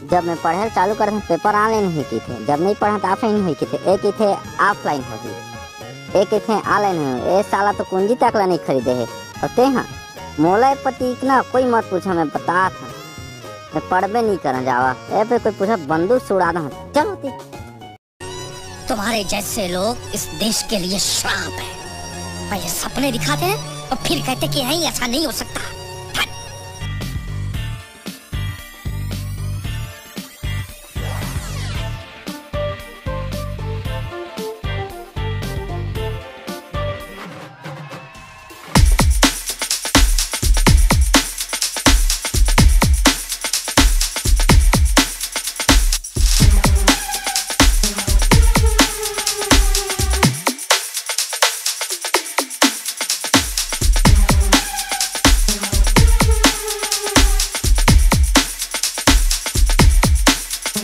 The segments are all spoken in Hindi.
जब मैं पढ़े चालू कर पेपर ऑनलाइन हुई की थे, जब नहीं पढ़ा तो ऑफलाइन हुई की थे। एक ही थे ऑफलाइन होगी, एक ही थे ऑनलाइन हुई। ए साला तो कुंजी तक ला नहीं खरीदे है। और ते हाँ मोला प्रतीक ना कोई मत पूछा, मैं बता था मैं पढ़बे नहीं करना जावा। ए पे कोई पूछा बंदूक से उड़ा दो, चलो ती। तुम्हारे जैसे लोग इस देश के लिए श्राप है। पहले सपने दिखाते हैं और फिर कहते कि नहीं ऐसा नहीं हो सकता।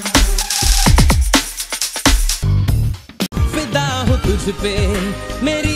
तुझ पे मेरी